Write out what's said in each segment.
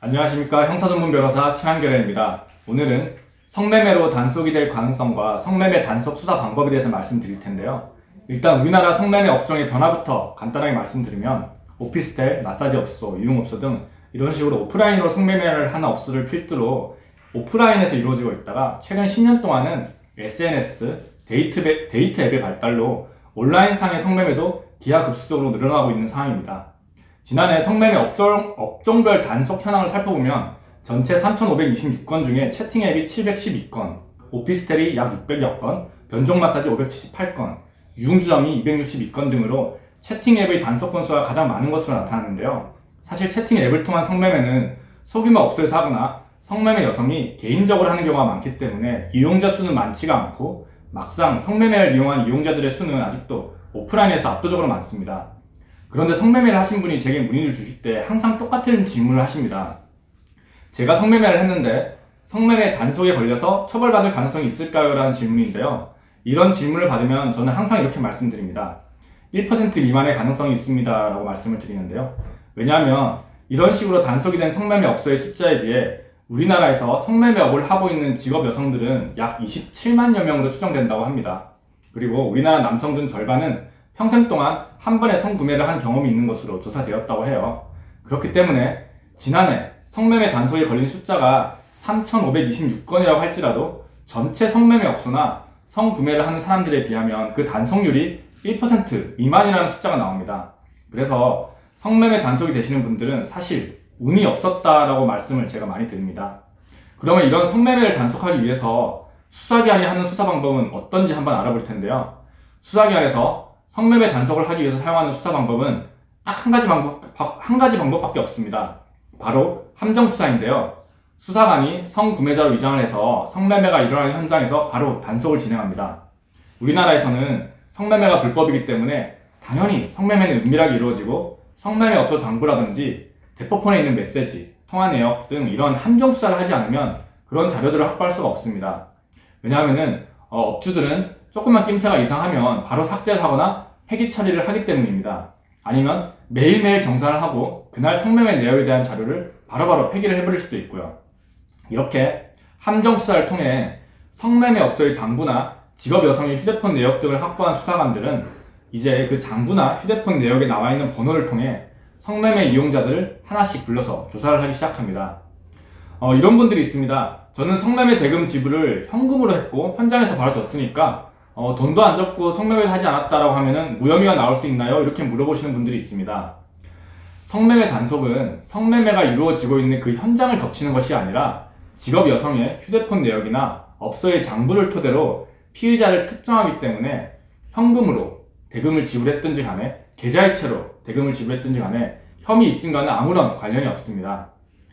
안녕하십니까. 형사전문 변호사 최한결입니다. 오늘은 성매매로 단속이 될 가능성과 성매매 단속 수사 방법에 대해서 말씀드릴 텐데요. 일단 우리나라 성매매 업종의 변화부터 간단하게 말씀드리면 오피스텔, 마사지업소, 유흥업소 등 이런 식으로 오프라인으로 성매매를 하는 업소를 필두로 오프라인에서 이루어지고 있다가 최근 10년 동안은 SNS, 데이트 앱의 발달로 온라인상의 성매매도 기하급수적으로 늘어나고 있는 상황입니다. 지난해 성매매 업종별 단속 현황을 살펴보면 전체 3,526건 중에 채팅 앱이 712건, 오피스텔이 약 600여 건, 변종 마사지 578건, 유흥주점이 262건 등으로 채팅 앱의 단속 건수가 가장 많은 것으로 나타나는데요. 사실 채팅 앱을 통한 성매매는 소규모 업소에서 하거나 성매매 여성이 개인적으로 하는 경우가 많기 때문에 이용자 수는 많지가 않고 막상 성매매를 이용한 이용자들의 수는 아직도 오프라인에서 압도적으로 많습니다. 그런데 성매매를 하신 분이 제게 문의를 주실 때 항상 똑같은 질문을 하십니다. 제가 성매매를 했는데 성매매 단속에 걸려서 처벌받을 가능성이 있을까요? 라는 질문인데요. 이런 질문을 받으면 저는 항상 이렇게 말씀드립니다. 1% 미만의 가능성이 있습니다 라고 말씀을 드리는데요. 왜냐하면 이런 식으로 단속이 된 성매매 업소의 숫자에 비해 우리나라에서 성매매업을 하고 있는 직업 여성들은 약 27만여 명으로 추정된다고 합니다. 그리고 우리나라 남성 중 절반은 평생 동안 한 번에 성구매를 한 경험이 있는 것으로 조사되었다고 해요. 그렇기 때문에 지난해 성매매 단속에 걸린 숫자가 3,526건이라고 할지라도 전체 성매매 업소나 성구매를 하는 사람들에 비하면 그 단속률이 1% 미만이라는 숫자가 나옵니다. 그래서 성매매 단속이 되시는 분들은 사실 운이 없었다라고 말씀을 제가 많이 드립니다. 그러면 이런 성매매를 단속하기 위해서 수사기관이 하는 수사 방법은 어떤지 한번 알아볼 텐데요. 수사기관에서 성매매 단속을 하기 위해서 사용하는 수사 방법은 딱 한 가지 방법밖에 없습니다. 바로 함정수사인데요. 수사관이 성구매자로 위장을 해서 성매매가 일어나는 현장에서 바로 단속을 진행합니다. 우리나라에서는 성매매가 불법이기 때문에 당연히 성매매는 은밀하게 이루어지고 성매매 업소 장부라든지 대포폰에 있는 메시지, 통화 내역 등 이런 함정수사를 하지 않으면 그런 자료들을 확보할 수가 없습니다. 왜냐하면 업주들은 조금만 낌새가 이상하면 바로 삭제를 하거나 폐기 처리를 하기 때문입니다. 아니면 매일매일 정산을 하고 그날 성매매 내역에 대한 자료를 바로바로 폐기를 해버릴 수도 있고요. 이렇게 함정수사를 통해 성매매 업소의 장부나 직업 여성의 휴대폰 내역 등을 확보한 수사관들은 이제 그 장부나 휴대폰 내역에 나와 있는 번호를 통해 성매매 이용자들을 하나씩 불러서 조사를 하기 시작합니다. 이런 분들이 있습니다. 저는 성매매 대금 지불을 현금으로 했고 현장에서 바로 줬으니까 돈도 안 줬고 성매매를 하지 않았다라고 하면은 무혐의가 나올 수 있나요? 이렇게 물어보시는 분들이 있습니다. 성매매 단속은 성매매가 이루어지고 있는 그 현장을 덮치는 것이 아니라 직업 여성의 휴대폰 내역이나 업소의 장부를 토대로 피의자를 특정하기 때문에 현금으로 대금을 지불했든지 간에 계좌이체로 대금을 지불했든지 간에 혐의 입증과는 아무런 관련이 없습니다.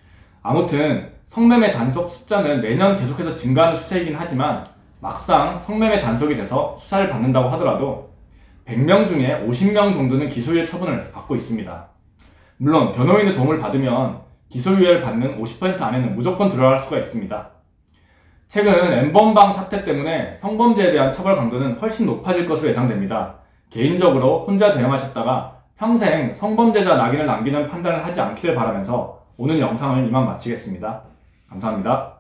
아무튼 성매매 단속 숫자는 매년 계속해서 증가하는 추세이긴 하지만 막상 성매매 단속이 돼서 수사를 받는다고 하더라도 100명 중에 50명 정도는 기소유예 처분을 받고 있습니다. 물론 변호인의 도움을 받으면 기소유예를 받는 50% 안에는 무조건 들어갈 수가 있습니다. 최근 N번방 사태 때문에 성범죄에 대한 처벌 강도는 훨씬 높아질 것으로 예상됩니다. 개인적으로 혼자 대응하셨다가 평생 성범죄자 낙인을 남기는 판단을 하지 않기를 바라면서 오늘 영상을 이만 마치겠습니다. 감사합니다.